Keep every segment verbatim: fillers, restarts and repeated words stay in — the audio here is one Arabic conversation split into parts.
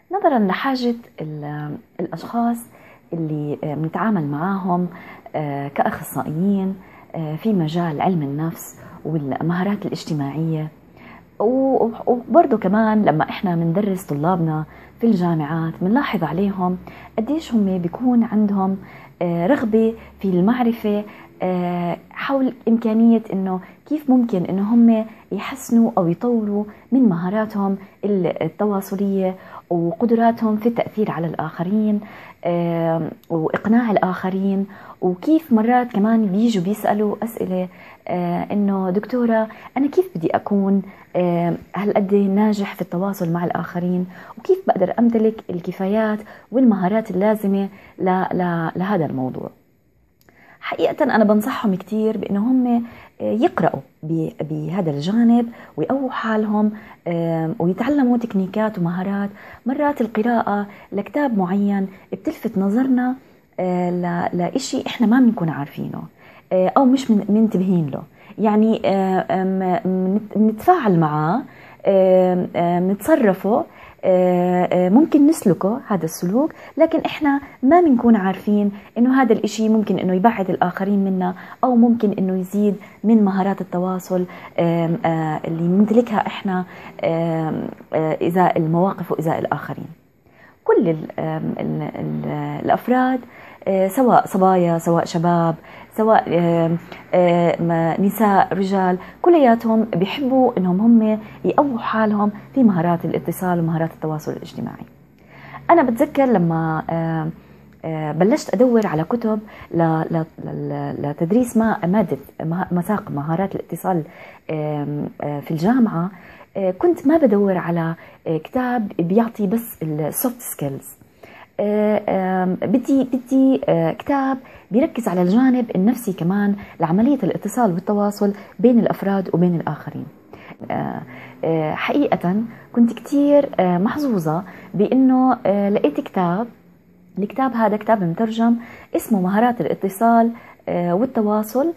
نظرا لحاجة الأشخاص اللي بنتعامل معاهم كأخصائيين في مجال علم النفس والمهارات الاجتماعية، وبرضه كمان لما احنا بندرس طلابنا في الجامعات بنلاحظ عليهم قديش هم بيكون عندهم رغبة في المعرفة حول إمكانية إنه كيف ممكن إنه هم يحسنوا أو يطوروا من مهاراتهم التواصلية وقدراتهم في التأثير على الآخرين وإقناع الآخرين. وكيف مرات كمان بيجوا بيسألوا أسئلة إنه دكتورة أنا كيف بدي أكون هالقد ناجح في التواصل مع الآخرين، وكيف بقدر أمتلك الكفايات والمهارات اللازمة لهذا الموضوع. حقيقة أنا بنصحهم كتير بأنه هم يقرأوا بهذا الجانب ويقووا حالهم ويتعلموا تكنيكات ومهارات. مرات القراءة لكتاب معين بتلفت نظرنا لإشي إحنا ما بنكون عارفينه أو مش منتبهين له، يعني نتفاعل معه، نتصرفه، ممكن نسلكه هذا السلوك، لكن احنا ما بنكون عارفين انه هذا الاشي ممكن انه يبعد الاخرين منا او ممكن انه يزيد من مهارات التواصل اللي نمتلكها احنا ازاء المواقف وازاء الاخرين. كل ال ال ال الافراد سواء صبايا سواء شباب سواء نساء رجال كلياتهم بيحبوا انهم هم يقووا حالهم في مهارات الاتصال ومهارات التواصل الاجتماعي. انا بتذكر لما بلشت ادور على كتب لتدريس ماده مساق مهارات الاتصال في الجامعه، كنت ما بدور على كتاب بيعطي بس السوفت سكيلز، بدي بدي كتاب بيركز على الجانب النفسي كمان لعملية الاتصال والتواصل بين الأفراد وبين الآخرين. حقيقة كنت كتير محظوظة بأنه لقيت كتاب، الكتاب هذا كتاب مترجم اسمه مهارات الاتصال والتواصل،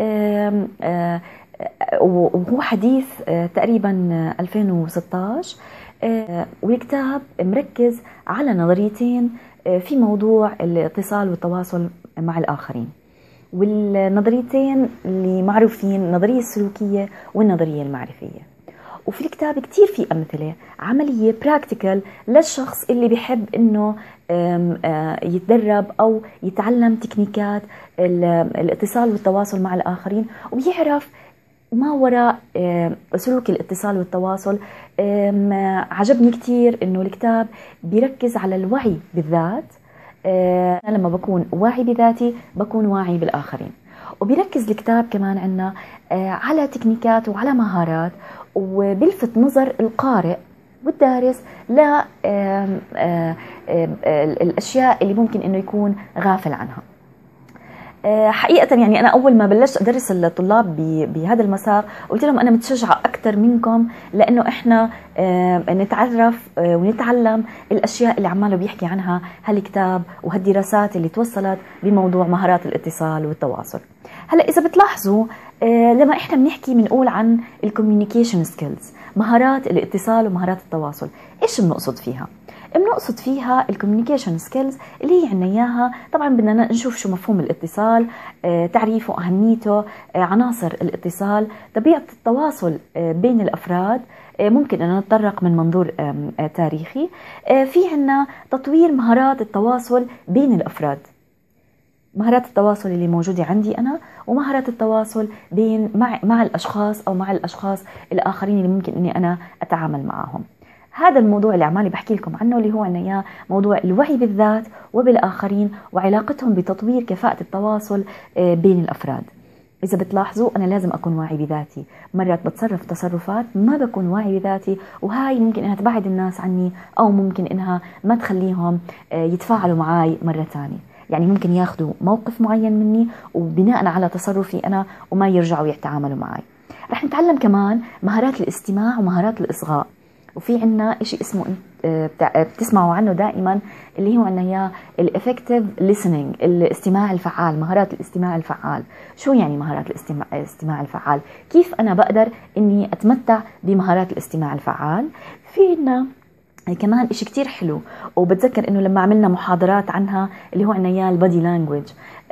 وهو حديث تقريبا ألفين وستة عشر، والكتاب مركز على نظريتين في موضوع الاتصال والتواصل مع الآخرين، والنظريتين اللي معروفين النظرية السلوكية والنظرية المعرفية. وفي الكتاب كتير في أمثلة عملية براكتيكال للشخص اللي بيحب إنه يتدرب أو يتعلم تكنيكات الاتصال والتواصل مع الآخرين وبيعرف ما وراء سلوك الاتصال والتواصل. عجبني كتير إنه الكتاب بيركز على الوعي بالذات. أنا لما بكون واعي بذاتي بكون واعي بالآخرين، وبيركز الكتاب كمان عنا على تكنيكات وعلى مهارات، وبيلفت نظر القارئ والدارس للأشياء اللي ممكن إنه يكون غافل عنها. حقيقة يعني أنا أول ما بلشت أدرس الطلاب بهذا المسار قلت لهم أنا متشجعة أكثر منكم، لأنه إحنا نتعرف ونتعلم الأشياء اللي عماله بيحكي عنها هالكتاب وهالدراسات اللي توصلت بموضوع مهارات الاتصال والتواصل. هلأ إذا بتلاحظوا لما إحنا بنحكي بنقول عن الكوميونيكيشن سكيلز، مهارات الاتصال ومهارات التواصل، إيش بنقصد فيها؟ بنقصد فيها الكوميونيكيشن سكيلز اللي هي عنا اياها. طبعا بدنا نشوف شو مفهوم الاتصال، تعريفه، اهميته، عناصر الاتصال، طبيعه التواصل بين الافراد، ممكن ان نتطرق من منظور تاريخي. في عنا تطوير مهارات التواصل بين الافراد، مهارات التواصل اللي موجوده عندي انا ومهارات التواصل بين مع مع الاشخاص او مع الاشخاص الاخرين اللي ممكن اني انا اتعامل معهم. هذا الموضوع اللي عمالي بحكي لكم عنه اللي هو عنا موضوع الوعي بالذات وبالآخرين وعلاقتهم بتطوير كفاءة التواصل بين الأفراد. إذا بتلاحظوا أنا لازم أكون واعي بذاتي، مرات بتصرف تصرفات ما بكون واعي بذاتي، وهاي ممكن إنها تبعد الناس عني أو ممكن إنها ما تخليهم يتفاعلوا معي مرة تانية. يعني ممكن ياخذوا موقف معين مني وبناء على تصرفي أنا وما يرجعوا يتعاملوا معي. رح نتعلم كمان مهارات الاستماع ومهارات الإصغاء، وفي عنا إشي اسمه بتسمعوا عنه دائما اللي هو عنا إياه الإفكتيف listening، الاستماع الفعال، مهارات الاستماع الفعال. شو يعني مهارات الاستماع الاستماع الفعال؟ كيف أنا بقدر إني أتمتع بمهارات الاستماع الفعال؟ في عنا كمان إشي كتير حلو، وبتذكر إنه لما عملنا محاضرات عنها اللي هو عنا إياه البادي لانجويج،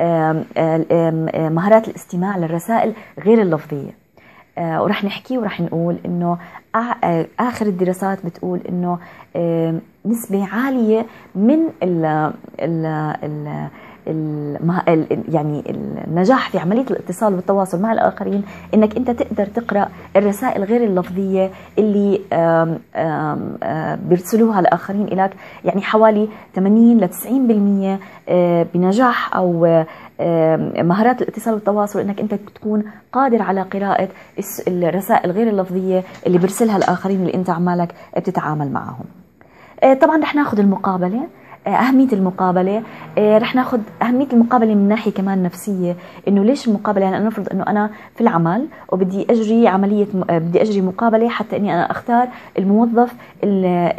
مهارات الاستماع للرسائل غير اللفظية. ورح نحكي ورح نقول إنه آخر الدراسات بتقول إنه نسبة عالية من ال ال ال يعني النجاح في عملية الاتصال والتواصل مع الآخرين إنك أنت تقدر تقرأ الرسائل غير اللفظية اللي آم آم آم بيرسلوها الآخرين إليك، يعني حوالي ثمانين إلى تسعين بالمئة بنجاح أو مهارات الاتصال والتواصل إنك أنت تكون قادر على قراءة الرسائل غير اللفظية اللي بيرسلها الآخرين اللي أنت عمالك بتتعامل معهم. طبعا رح ناخذ المقابلة، أهمية المقابلة، رح ناخذ أهمية المقابلة من ناحية كمان نفسية، إنه ليش المقابلة؟ يعني أنا نفرض إنه أنا في العمل وبدي أجري عملية بدي أجري مقابلة حتى إني أنا أختار الموظف اللي,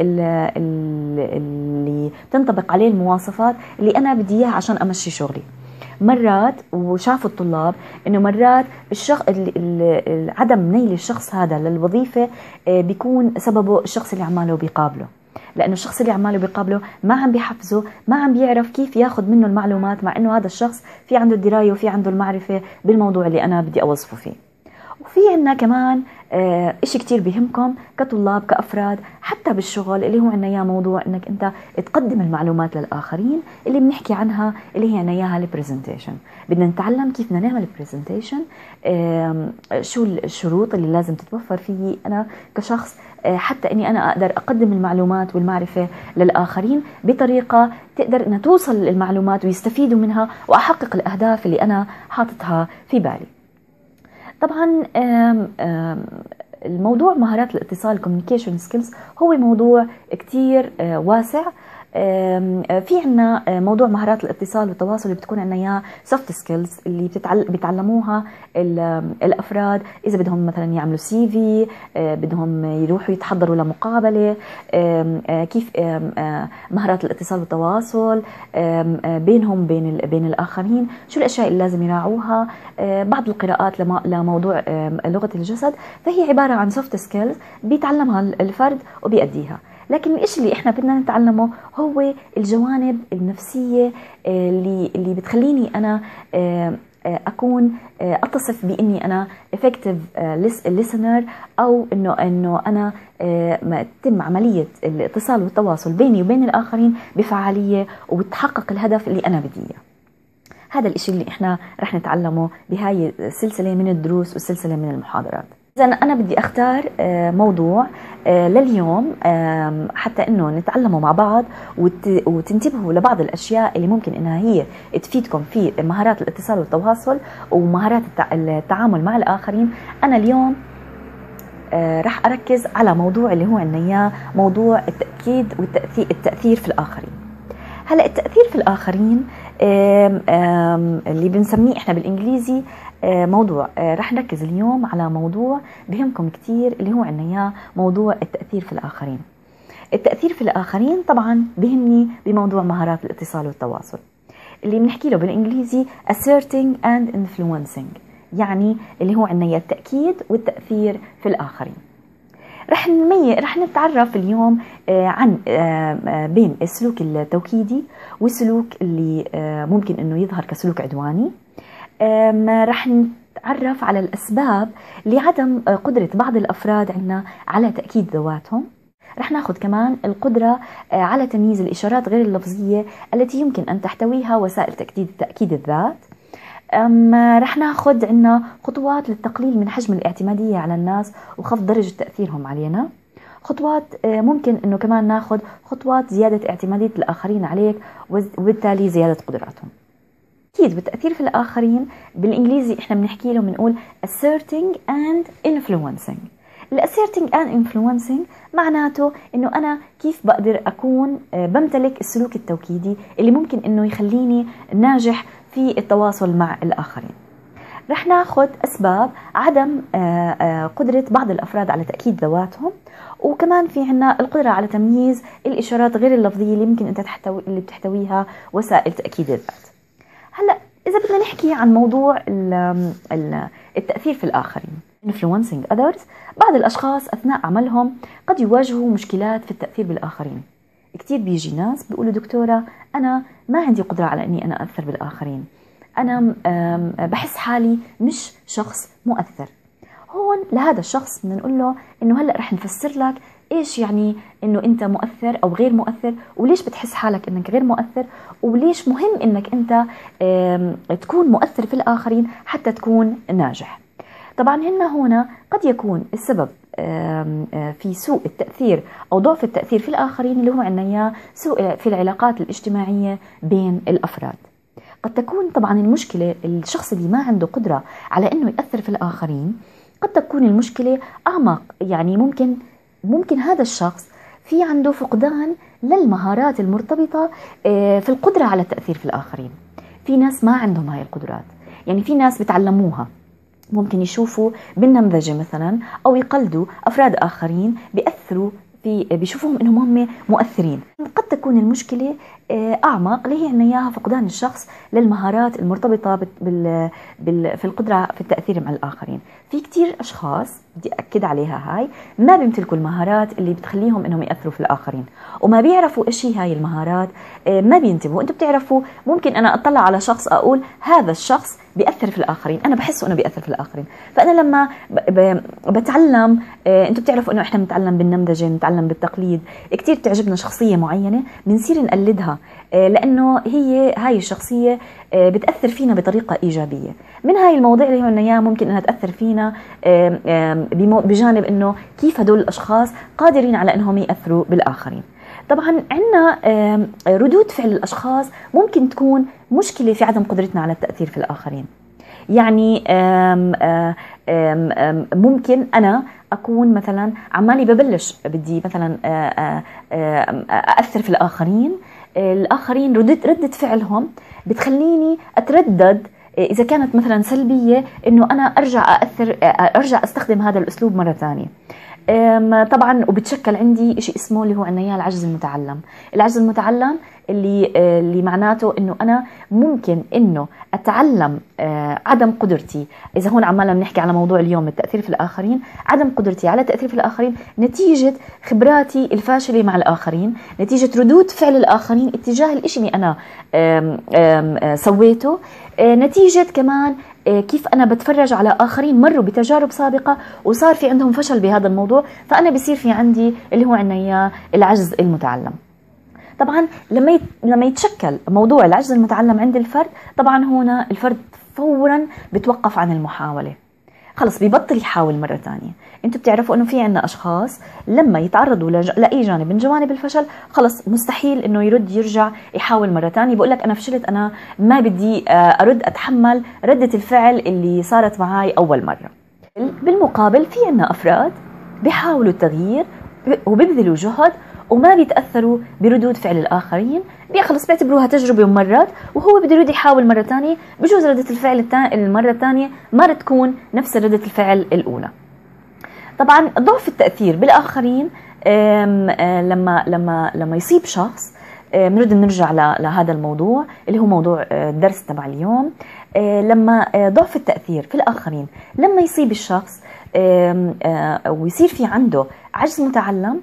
اللي تنطبق عليه المواصفات اللي أنا بدي إياها عشان أمشي شغلي. مرات وشافوا الطلاب إنه مرات الشخص عدم نيل الشخص هذا للوظيفة بيكون سببه الشخص اللي عماله بيقابله، لأنه الشخص اللي عماله بيقابله ما عم بيحفزه، ما عم بيعرف كيف ياخذ منه المعلومات، مع إنه هذا الشخص في عنده الدراية وفي عنده المعرفة بالموضوع اللي أنا بدي أوظفه فيه. وفي عنا كمان آه إشي كتير بيهمكم كطلاب كأفراد حتى بالشغل اللي هو عنا إياه موضوع إنك أنت تقدم المعلومات للآخرين اللي بنحكي عنها اللي هي عنا إياها البرزنتيشن. بدنا نتعلم كيف بدنا نعمل برزنتيشن، آه شو الشروط اللي لازم تتوفر فيي أنا كشخص حتى أني أنا أقدر أقدم المعلومات والمعرفة للآخرين بطريقة تقدر أن توصل المعلومات ويستفيدوا منها وأحقق الأهداف اللي أنا حاطتها في بالي. طبعا آم آم الموضوع مهارات الاتصال communication skills هو موضوع كتير واسع. في عنا موضوع مهارات الاتصال والتواصل اللي بتكون عنا اياها soft skills اللي بيتعلموها الافراد اذا بدهم مثلا يعملوا سي في، بدهم يروحوا يتحضروا لمقابله، كيف مهارات الاتصال والتواصل بينهم بين بين الاخرين، شو الاشياء اللي لازم يراعوها، بعض القراءات لموضوع لغه الجسد. فهي عباره عن soft skills بيتعلمها الفرد وبيأديها. لكن الإشي اللي إحنا بدنا نتعلمه هو الجوانب النفسية اللي اللي بتخليني أنا أكون أتصف بإني أنا effective listener، أو إنه إنه أنا تتم عملية الاتصال والتواصل بيني وبين الآخرين بفعالية وبتحقق الهدف اللي أنا بدي إياه. هذا الإشي اللي إحنا رح نتعلمه بهاي السلسلة من الدروس والسلسلة من المحاضرات. إذا أنا بدي أختار موضوع لليوم حتى إنه نتعلمه مع بعض وتنتبهوا لبعض الأشياء اللي ممكن إنها هي تفيدكم في مهارات الاتصال والتواصل ومهارات التعامل مع الآخرين. أنا اليوم راح أركز على موضوع اللي هو عنا إياه موضوع التأكيد والتأثير التأثير في الآخرين. هلا التأثير في الآخرين آم آم اللي بنسميه إحنا بالإنجليزي موضوع رح نركز اليوم على موضوع بهمكم كتير اللي هو عنا إياه موضوع التأثير في الآخرين. التأثير في الآخرين طبعا بهمني بموضوع مهارات الاتصال والتواصل اللي بنحكي له بالإنجليزي asserting and influencing، يعني اللي هو عنا إياه التأكيد والتأثير في الآخرين. رح نمي رح نتعرف اليوم عن بين السلوك التوكيدي والسلوك اللي ممكن انه يظهر كسلوك عدواني. رح نتعرف على الاسباب لعدم قدرة بعض الافراد عنا على تأكيد ذواتهم. رح ناخذ كمان القدرة على تمييز الاشارات غير اللفظية التي يمكن ان تحتويها وسائل تأكيد تأكيد الذات. أما رح ناخذ عنا خطوات للتقليل من حجم الاعتمادية على الناس وخفض درجة تأثيرهم علينا. خطوات ممكن انه كمان ناخذ خطوات زيادة اعتمادية الآخرين عليك وبالتالي زيادة قدراتهم. أكيد بالتأثير في الآخرين بالإنجليزي إحنا بنحكي له بنقول asserting and influencing. الasserting and influencing معناته إنه أنا كيف بقدر أكون بمتلك السلوك التوكيدي اللي ممكن إنه يخليني ناجح في التواصل مع الآخرين. رح ناخذ أسباب عدم قدرة بعض الأفراد على تأكيد ذواتهم، وكمان في عنا القدرة على تمييز الإشارات غير اللفظية اللي ممكن أنت تحتوي اللي بتحتويها وسائل تأكيد الذات. هلا إذا بدنا نحكي عن موضوع التأثير في الآخرين، influencing others. بعض الأشخاص أثناء عملهم قد يواجهوا مشكلات في التأثير بالآخرين. كتير بيجي ناس بيقولوا دكتورة أنا ما عندي قدرة على أني أنا أثر بالآخرين، أنا بحس حالي مش شخص مؤثر. هون لهذا الشخص بدنا نقول له إنه هلأ رح نفسر لك إيش يعني إنه أنت مؤثر أو غير مؤثر، وليش بتحس حالك إنك غير مؤثر، وليش مهم إنك أنت تكون مؤثر في الآخرين حتى تكون ناجح. طبعا هنا هنا قد يكون السبب في سوء التأثير أو ضعف التأثير في الآخرين اللي هو عندنا إياه سوء في العلاقات الاجتماعية بين الأفراد. قد تكون طبعا المشكلة الشخص اللي ما عنده قدرة على إنه يأثر في الآخرين، قد تكون المشكلة أعمق، يعني ممكن ممكن هذا الشخص في عنده فقدان للمهارات المرتبطة في القدرة على التأثير في الآخرين. في ناس ما عندهم هاي القدرات، يعني في ناس بتعلموها، ممكن يشوفوا بالنمذجة مثلا أو يقلدوا أفراد آخرين بيأثروا في بيشوفوهم إنهم هم مؤثرين. قد تكون المشكلة أعمق اللي هي إن إياها فقدان الشخص للمهارات المرتبطة بال بال في القدرة في التأثير مع الآخرين. في كتير أشخاص بدي أكد عليها هاي ما بيمتلكوا المهارات اللي بتخليهم إنهم يأثروا في الآخرين، وما بيعرفوا إيش هي هاي المهارات، ما بينتبهوا. أنتوا بتعرفوا ممكن أنا أطلع على شخص أقول هذا الشخص بيأثر في الآخرين، أنا بحس إنه بيأثر في الآخرين. فأنا لما بتعلم، أنتوا بتعرفوا إنه إحنا بنتعلم بالنمذجة، بنتعلم بالتقليد. كتير تعجبنا شخصية معينة بنصير نقلدها لأنه هي هاي الشخصية بتأثر فينا بطريقة إيجابية. من هاي المواضيع اللي هي إياها ممكن إنها تأثر فينا بجانب إنه كيف هدول الأشخاص قادرين على إنهم يأثروا بالآخرين. طبعا عندنا ردود فعل الأشخاص ممكن تكون مشكلة في عدم قدرتنا على التأثير في الآخرين. يعني آم آم آم ممكن أنا أكون مثلا عمالي ببلش بدي مثلا أأثر في الآخرين، الآخرين ردة ردة فعلهم بتخليني أتردد إذا كانت مثلا سلبية إنه أنا أرجع أأثر أرجع أستخدم هذا الأسلوب مرة ثانية. طبعا وبتشكل عندي شيء اسمه اللي هو عنا اياه العجز المتعلم. العجز المتعلم اللي اللي معناته انه انا ممكن انه اتعلم عدم قدرتي، اذا هون عمالنا بنحكي على موضوع اليوم التاثير في الاخرين، عدم قدرتي على التاثير في الاخرين نتيجه خبراتي الفاشله مع الاخرين، نتيجه ردود فعل الاخرين اتجاه الشيء اللي انا آم آم سويته، نتيجه كمان كيف أنا بتفرج على آخرين مروا بتجارب سابقة وصار في عندهم فشل بهذا الموضوع، فأنا بصير في عندي اللي هو عنا إياه العجز المتعلم. طبعا لما لما يتشكل موضوع العجز المتعلم عند الفرد، طبعا هنا الفرد فورا بتوقف عن المحاولة، خلص بيبطل يحاول مرة ثانية. انتوا بتعرفوا انه في عندنا اشخاص لما يتعرضوا لاي جانب من جوانب الفشل خلص مستحيل انه يرد يرجع يحاول مرة ثانية، بقول لك انا فشلت، انا ما بدي ارد اتحمل ردة الفعل اللي صارت معي اول مرة. بالمقابل في عندنا افراد بيحاولوا التغيير وبيبذلوا جهد وما بيتاثروا بردود فعل الاخرين، خلص بيعتبروها تجربه ومرات، وهو بده يريد يحاول مره ثانيه، بجوز رده الفعل المره الثانيه ما تكون نفس رده الفعل الاولى. طبعا ضعف التاثير بالاخرين لما لما لما يصيب شخص، بنرد نرجع لهذا الموضوع اللي هو موضوع الدرس تبع اليوم. لما ضعف التاثير في الاخرين لما يصيب الشخص ويصير في عنده عجز متعلم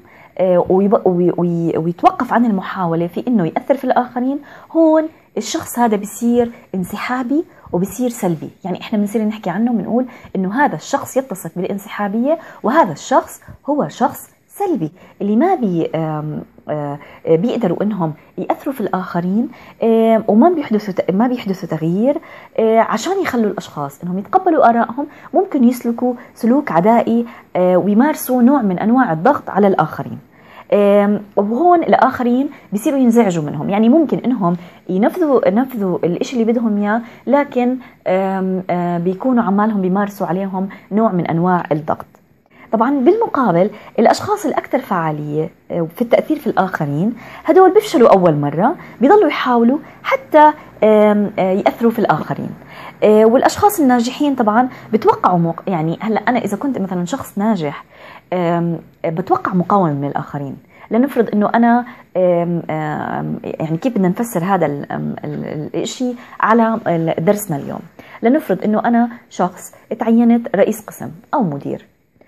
ويتوقف عن المحاولة في إنه يأثر في الآخرين، هون الشخص هذا بيصير انسحابي وبيصير سلبي. يعني إحنا بنصير نحكي عنه بنقول إنه هذا الشخص يتصف بالانسحابية وهذا الشخص هو شخص سلبي، اللي ما بي بيقدروا إنهم يأثروا في الآخرين وما بيحدثوا ما بيحدثوا تغيير. عشان يخلوا الأشخاص إنهم يتقبلوا آرائهم ممكن يسلكوا سلوك عدائي ويمارسوا نوع من أنواع الضغط على الآخرين، وهون الآخرين بيصيروا ينزعجوا منهم. يعني ممكن إنهم ينفذوا ينفذوا الإشي اللي بدهم إياه، لكن بيكونوا عمالهم بيمارسوا عليهم نوع من أنواع الضغط. طبعا بالمقابل الأشخاص الأكثر فعالية في التأثير في الآخرين هدول بيفشلوا أول مرة، بيضلوا يحاولوا حتى يأثروا في الآخرين. والأشخاص الناجحين طبعا بتوقعوا موق... يعني هلأ أنا إذا كنت مثلا شخص ناجح بتوقع مقاومة من الآخرين. لنفرض إنه أنا يعني كيف بدنا نفسر هذا الشيء على درسنا اليوم. لنفرض انه انا شخص تعينت رئيس قسم او مدير،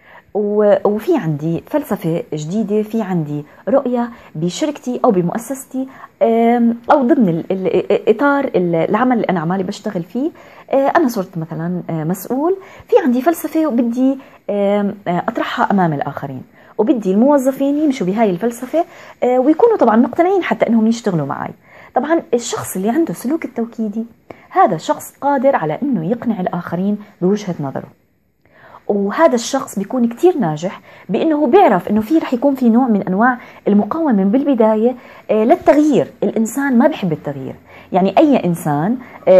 وفي عندي فلسفة جديدة، في عندي رؤية بشركتي أو بمؤسستي أو ضمن إطار العمل اللي أنا عمالي بشتغل فيه. أنا صرت مثلا مسؤول، في عندي فلسفة وبدي أطرحها أمام الآخرين، وبدي الموظفين يمشوا بهاي الفلسفة ويكونوا طبعا مقتنعين حتى أنهم يشتغلوا معي. طبعا الشخص اللي عنده سلوك التوكيدي هذا شخص قادر على أنه يقنع الآخرين بوجهة نظره، وهذا الشخص بيكون كتير ناجح بأنه هو بيعرف أنه في رح يكون في نوع من أنواع المقاومة من بالبداية للتغيير. الإنسان ما بيحب التغيير، يعني أي إنسان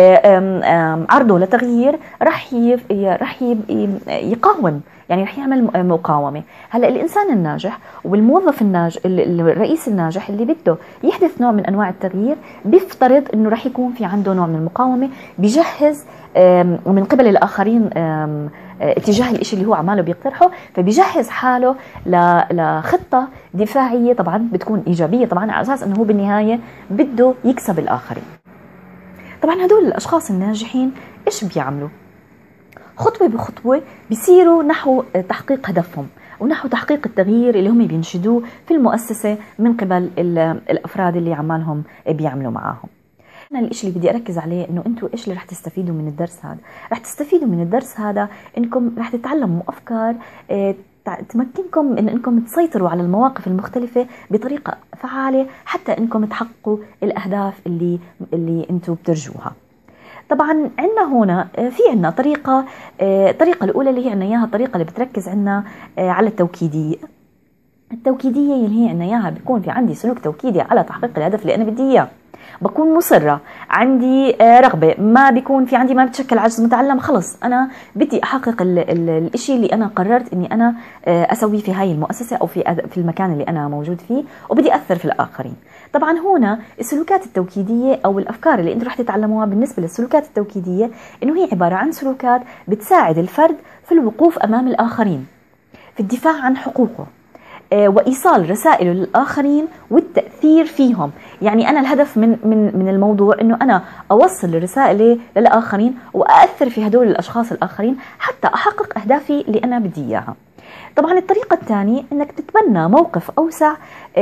عرضه لتغيير رح رح يقاوم، يعني رح يعمل مقاومة. هلا الإنسان الناجح والموظف الناجح، الرئيس الناجح اللي بده يحدث نوع من أنواع التغيير، بيفترض أنه رح يكون في عنده نوع من المقاومة، بيجهز من قبل الآخرين اتجاه الاشي اللي هو عماله بيقترحه، فبيجهز حاله لخطة دفاعية طبعا بتكون إيجابية، طبعا على أساس أنه هو بالنهاية بده يكسب الآخرين. طبعا هدول الأشخاص الناجحين إيش بيعملوا؟ خطوة بخطوة بيسيروا نحو تحقيق هدفهم ونحو تحقيق التغيير اللي هم بينشدوه في المؤسسة من قبل الأفراد اللي عمالهم بيعملوا معاهم. أنا الإشي اللي بدي أركز عليه إنه أنتوا إيش اللي رح تستفيدوا من الدرس هذا؟ رح تستفيدوا من الدرس هذا إنكم رح تتعلموا أفكار تمكنكم من إنكم تسيطروا على المواقف المختلفة بطريقة فعالة حتى إنكم تحققوا الأهداف اللي اللي أنتوا بترجوها. طبعا عندنا هنا في عندنا طريقة، الطريقة الأولى اللي هي عندنا إياها الطريقة اللي بتركز عندنا على التوكيدية. التوكيدية اللي هي عندنا إياها بيكون في عندي سلوك توكيدي على تحقيق الهدف اللي أنا بدي إياه، بكون مصرة، عندي رغبة، ما بيكون في عندي ما بتشكل عجز متعلم، خلص أنا بدي أحقق ال ال الإشي اللي أنا قررت إني أنا أسويه في هاي المؤسسة أو في في المكان اللي أنا موجود فيه، وبدي أثر في الآخرين. طبعا هنا السلوكات التوكيدية أو الأفكار اللي أنتم رح تتعلموها بالنسبة للسلوكات التوكيدية إنه هي عبارة عن سلوكات بتساعد الفرد في الوقوف أمام الآخرين، في الدفاع عن حقوقه، وإيصال رسائله للآخرين والتأثير فيهم. يعني أنا الهدف من من من الموضوع إنه أنا أوصل رسائلي للآخرين وأأثر في هدول الأشخاص الآخرين حتى أحقق أهدافي اللي أنا بدي إياها. طبعا الطريقة الثانية إنك تتبنى موقف أوسع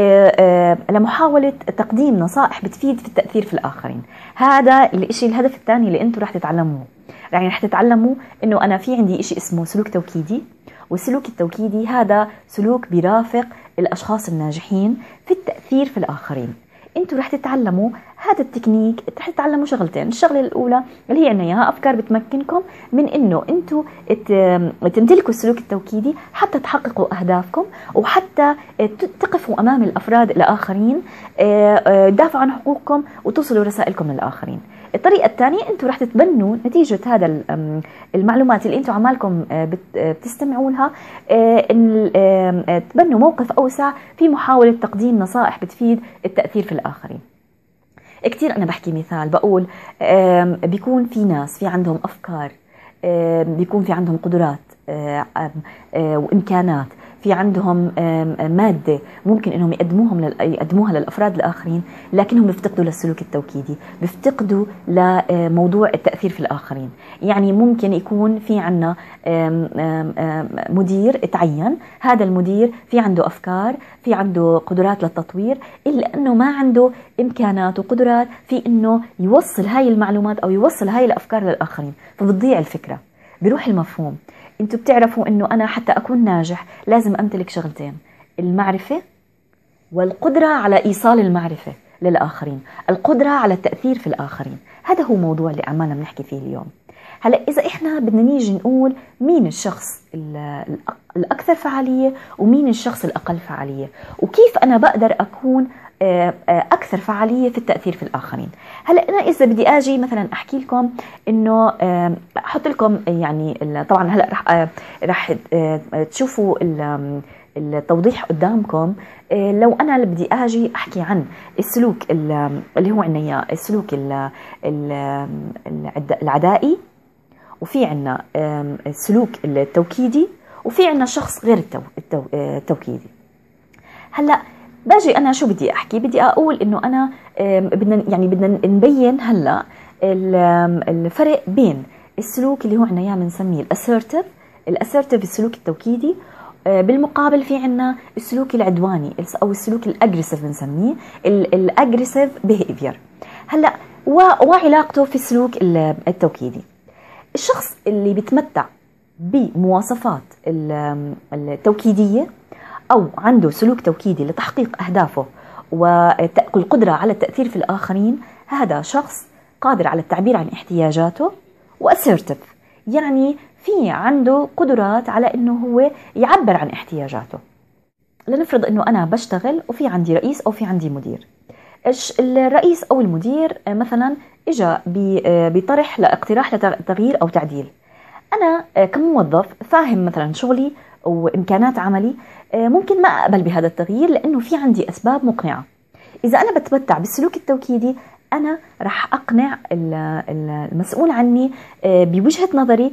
لمحاولة تقديم نصائح بتفيد في التأثير في الآخرين. هذا الإشي الهدف الثاني اللي أنتم رح تتعلموه، يعني رح تتعلموا إنه أنا في عندي إشي اسمه سلوك توكيدي، والسلوك التوكيدي هذا سلوك بيرافق الأشخاص الناجحين في التأثير في الآخرين. انتوا رح تتعلموا هذا التكنيك، رح تتعلموا شغلتين. الشغلة الأولى اللي هي عنا إياها أفكار بتمكنكم من إنه انتوا تمتلكوا السلوك التوكيدي حتى تحققوا أهدافكم وحتى تقفوا أمام الأفراد الآخرين، تدافعوا عن حقوقكم وتوصلوا رسائلكم للآخرين. الطريقة الثانية انتوا رح تتبنوا نتيجة هذا المعلومات اللي انتوا عمالكم بتستمعوا لها، تبنوا موقف أوسع في محاولة تقديم نصائح بتفيد التأثير في الآخرين. كتير أنا بحكي مثال بقول بيكون في ناس في عندهم أفكار، بيكون في عندهم قدرات وإمكانات، في عندهم مادة ممكن إنهم يقدموهم يقدموها للأفراد الآخرين، لكنهم بيفتقدوا للسلوك التوكيدي، بيفتقدوا لموضوع التأثير في الآخرين. يعني ممكن يكون في عنا مدير تعين، هذا المدير في عنده أفكار، في عنده قدرات للتطوير، إلا أنه ما عنده إمكانات وقدرات في إنه يوصل هاي المعلومات أو يوصل هاي الأفكار للآخرين، فبتضيع الفكرة، بيروح المفهوم. انتوا بتعرفوا انه انا حتى اكون ناجح لازم امتلك شغلتين: المعرفة والقدرة على ايصال المعرفة للاخرين، القدرة على التأثير في الاخرين. هذا هو موضوع اللي عمالنا بنحكي فيه اليوم. هلا اذا احنا بدنا نيجي نقول مين الشخص الاكثر فعالية ومين الشخص الاقل فعالية، وكيف انا بقدر اكون اكثر فعاليه في التاثير في الاخرين. هلا انا اذا بدي اجي مثلا احكي لكم انه احط لكم، يعني طبعا هلا رح رح تشوفوا التوضيح قدامكم. لو انا اللي بدي اجي احكي عن السلوك اللي هو عندنا اياه السلوك العدائي، وفي عندنا السلوك التوكيدي، وفي عندنا شخص غير التوكيدي. هلا باجي انا شو بدي احكي؟ بدي اقول انه انا بدنا يعني بدنا نبين هلا الفرق بين السلوك اللي هو عنا اياه بنسميه الاسيرتيف. الاسيرتيف السلوك التوكيدي. بالمقابل في عنا السلوك العدواني او السلوك الاجريسيف بنسميه الاجريسيف بيهيفير. هلا وعلاقته في السلوك التوكيدي، الشخص اللي بيتمتع بمواصفات التوكيدية او عنده سلوك توكيدي لتحقيق اهدافه والقدرة على التأثير في الآخرين، هذا شخص قادر على التعبير عن احتياجاته وأسيرتيف، يعني في عنده قدرات على انه هو يعبر عن احتياجاته. لنفرض انه انا بشتغل وفي عندي رئيس او في عندي مدير. الرئيس او المدير مثلا اجى بطرح لاقتراح لتغيير او تعديل. انا كموظف فاهم مثلا شغلي وامكانات عملي، ممكن ما اقبل بهذا التغيير لانه في عندي اسباب مقنعه. اذا انا بتمتع بالسلوك التوكيدي انا رح اقنع المسؤول عني بوجهه نظري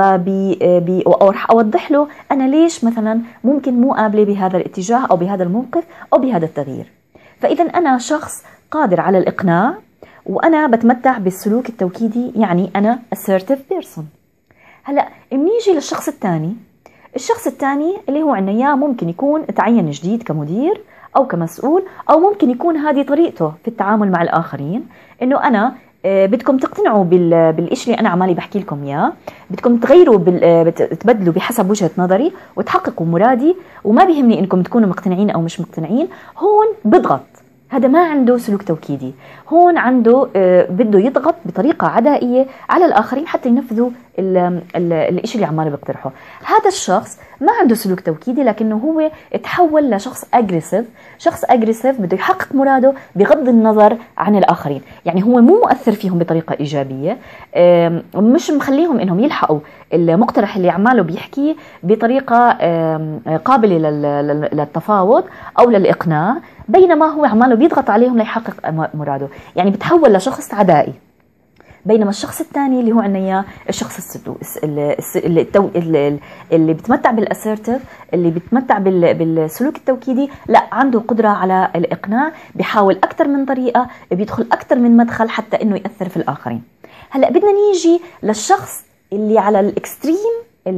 ورح اوضح له انا ليش مثلا ممكن مو قابله بهذا الاتجاه او بهذا الموقف او بهذا التغيير. فاذا انا شخص قادر على الاقناع وانا بتمتع بالسلوك التوكيدي، يعني انا assertive person. هلا بنيجي للشخص الثاني. الشخص الثاني اللي هو عنا اياه ممكن يكون تعين جديد كمدير او كمسؤول، او ممكن يكون هذه طريقته في التعامل مع الاخرين، انه انا بدكم تقتنعوا بالشيء اللي انا عمالي بحكي لكم اياه، بدكم تغيروا تبدلوا بحسب وجهة نظري وتحققوا مرادي، وما بيهمني انكم تكونوا مقتنعين او مش مقتنعين. هون بضغط، هذا ما عنده سلوك توكيدي، هون عنده بده يضغط بطريقة عدائية على الآخرين حتى ينفذوا الشيء اللي عماله بيقترحه. هذا الشخص ما عنده سلوك توكيدي، لكنه هو تحول لشخص أجريسيف. شخص أجريسيف بده يحقق مراده بغض النظر عن الآخرين، يعني هو مو مؤثر فيهم بطريقة إيجابية، مش مخليهم إنهم يلحقوا المقترح اللي عماله بيحكيه بطريقة قابلة للتفاوض أو للإقناع، بينما هو عماله بيضغط عليهم ليحقق مراده، يعني بتحول لشخص عدائي. بينما الشخص الثاني اللي هو عنا اياه الشخص السدو اللي, اللي, اللي بتمتع بالاسيرتيف، اللي بتمتع بالسلوك التوكيدي، لا عنده قدرة على الإقناع، بيحاول أكثر من طريقة، بيدخل أكثر من مدخل حتى إنه يأثر في الآخرين. هلا بدنا نيجي للشخص اللي على الإكستريم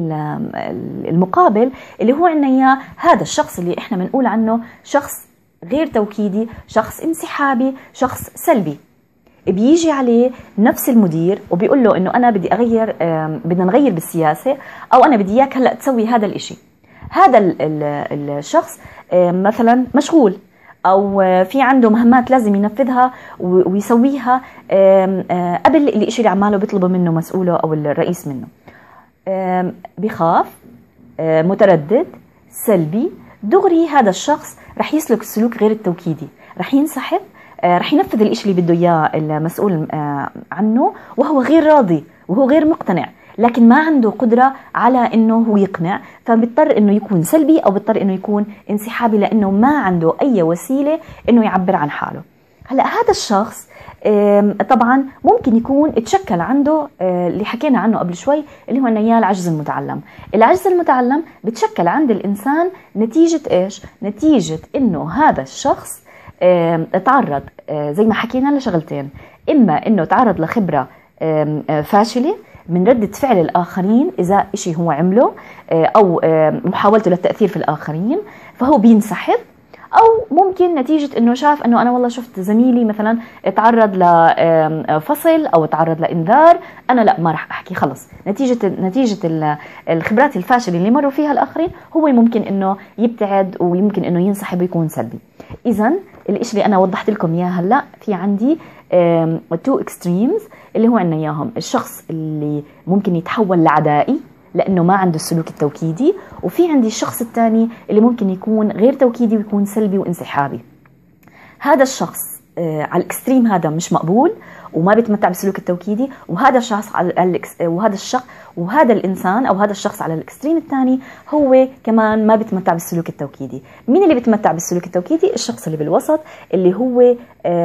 المقابل، اللي هو عنا اياه هذا الشخص اللي احنا بنقول عنه شخص غير توكيدي، شخص انسحابي، شخص سلبي. بيجي عليه نفس المدير وبيقول له انه انا بدي اغير، بدنا نغير بالسياسه، او انا بدي اياك هلا تسوي هذا الاشي. هذا الشخص مثلا مشغول او في عنده مهمات لازم ينفذها ويسويها قبل الاشي اللي عماله بيطلبه منه مسؤوله او الرئيس منه. بخاف، متردد، سلبي، دغري هذا الشخص رح يسلك السلوك غير التوكيدي، رح ينسحب، رح ينفذ الاشي اللي بده اياه المسؤول عنه وهو غير راضي وهو غير مقتنع، لكن ما عنده قدرة على انه هو يقنع، فبيضطر انه يكون سلبي او بيضطر انه يكون انسحابي لانه ما عنده اي وسيلة انه يعبر عن حاله. هلا هذا الشخص طبعا ممكن يكون تشكل عنده اللي حكينا عنه قبل شوي اللي هو اياه العجز المتعلم. العجز المتعلم بتشكل عند الانسان نتيجة ايش؟ نتيجة انه هذا الشخص تعرض زي ما حكينا لشغلتين، اما انه تعرض لخبرة فاشلة من ردة فعل الآخرين إذا إشي هو عمله أو محاولته للتأثير في الآخرين فهو بينسحب، أو ممكن نتيجة إنه شاف إنه أنا والله شفت زميلي مثلا تعرض لفصل أو تعرض لإنذار، أنا لا ما راح أحكي خلص. نتيجة نتيجة الخبرات الفاشلة اللي مروا فيها الآخرين هو ممكن إنه يبتعد ويمكن إنه ينسحب ويكون سلبي. إذا الإشي اللي أنا وضحت لكم إياه هلا في عندي تو اكستريمز اللي هو عندنا إياهم الشخص اللي ممكن يتحول لعدائي لأنه ما عنده السلوك التوكيدي، وفي عندي الشخص الثاني اللي ممكن يكون غير توكيدي ويكون سلبي وانسحابي. هذا الشخص على الاكستريم هذا مش مقبول وما بيتمتع بالسلوك التوكيدي، وهذا الشخص على وهذا الشخص وهذا الانسان او هذا الشخص على الاكستريم الثاني هو كمان ما بيتمتع بالسلوك التوكيدي. مين اللي بيتمتع بالسلوك التوكيدي؟ الشخص اللي بالوسط اللي هو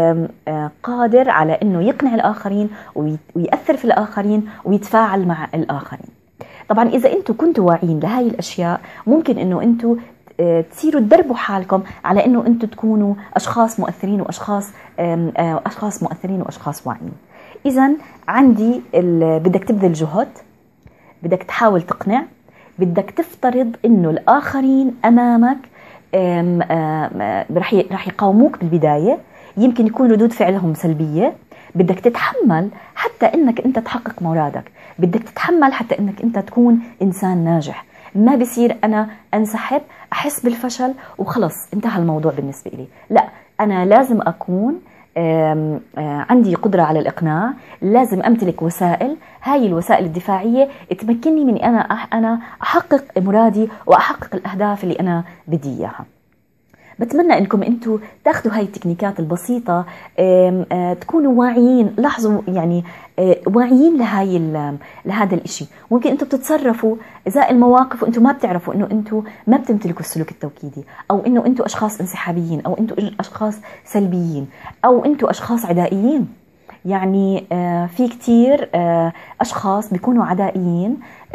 قادر على انه يقنع الاخرين ويأثر في الاخرين ويتفاعل مع الاخرين. طبعا اذا انتم كنتوا واعيين لهي الاشياء ممكن انه انتم تصيروا تدربوا حالكم على انه انتم تكونوا اشخاص مؤثرين واشخاص اشخاص مؤثرين واشخاص واعيين. إذا عندي بدك تبذل جهد، بدك تحاول تقنع، بدك تفترض إنه الآخرين أمامك آم آم رح رح يقاوموك بالبداية، يمكن يكون ردود فعلهم سلبية. بدك تتحمل حتى إنك أنت تحقق مرادك، بدك تتحمل حتى إنك أنت تكون إنسان ناجح. ما بصير أنا أنسحب أحس بالفشل وخلص انتهى الموضوع بالنسبة لي، لا، أنا لازم أكون آم آم عندي قدرة على الإقناع، لازم أمتلك وسائل، هاي الوسائل الدفاعية تمكنني من أنا أنا أحقق مرادي وأحقق الأهداف اللي أنا بدي إياها. بتمنى انكم انتم تاخذوا هاي التكنيكات البسيطه، آم آم تكونوا واعيين، لاحظوا يعني واعيين لهاي لهذا الاشي. ممكن انتم بتتصرفوا ازاء المواقف وانتم ما بتعرفوا انه انتم ما بتمتلكوا السلوك التوكيدي، او انه انتم اشخاص انسحابيين، او انتم اشخاص سلبيين، او انتم اشخاص عدائيين. يعني في كتير اشخاص بيكونوا عدائيين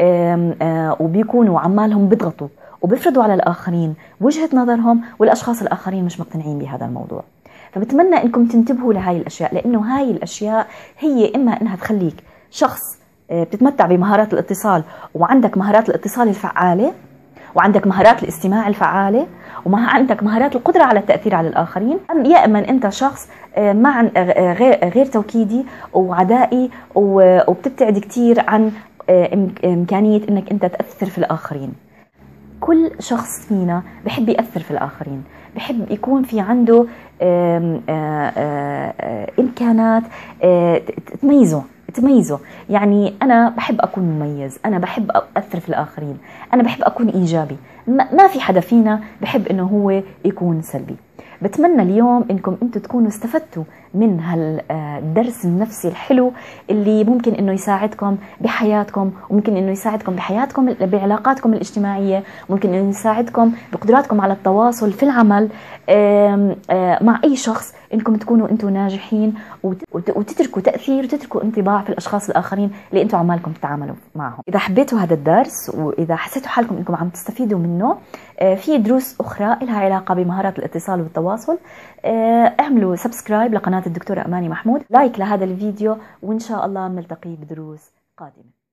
وبيكونوا عمالهم بيضغطوا وبيفرضوا على الآخرين وجهة نظرهم، والأشخاص الآخرين مش مقتنعين بهذا الموضوع. فبتمنى إنكم تنتبهوا لهاي الأشياء، لأنه هاي الأشياء هي إما إنها تخليك شخص بتتمتع بمهارات الاتصال وعندك مهارات الاتصال الفعالة، وعندك مهارات الاستماع الفعالة، وما عندك مهارات القدرة على التأثير على الآخرين، أم يا إما أنت شخص مع غير غير توكيدي وعدائي وبتبتعد كتير عن إمكانية إنك أنت تأثر في الآخرين. كل شخص فينا بحب يأثر في الآخرين، بحب يكون في عنده آم آم آم إمكانات تميزه تميزه يعني أنا بحب أكون مميز، أنا بحب أثر في الآخرين، أنا بحب أكون إيجابي. ما في حدا فينا بحب إنه هو يكون سلبي. بتمنى اليوم إنكم أنتم تكونوا استفدتوا من هالدرس النفسي الحلو اللي ممكن إنه يساعدكم بحياتكم، وممكن إنه يساعدكم بحياتكم بعلاقاتكم الاجتماعية، ممكن إنه يساعدكم بقدراتكم على التواصل في العمل آم آم مع أي شخص، إنكم تكونوا أنتم ناجحين وتتركوا تأثير وتتركوا انطباع في الأشخاص الآخرين اللي أنتم عمالكم تتعاملوا معهم. إذا حبيتوا هذا الدرس وإذا حسيتوا حالكم إنكم عم تستفيدوا منه، في دروس أخرى لها علاقة بمهارات الاتصال والتواصل، اعملوا سبسكرايب لقناة الدكتورة أماني محمود، لايك لهذا الفيديو، وإن شاء الله نلتقي بدروس قادمة.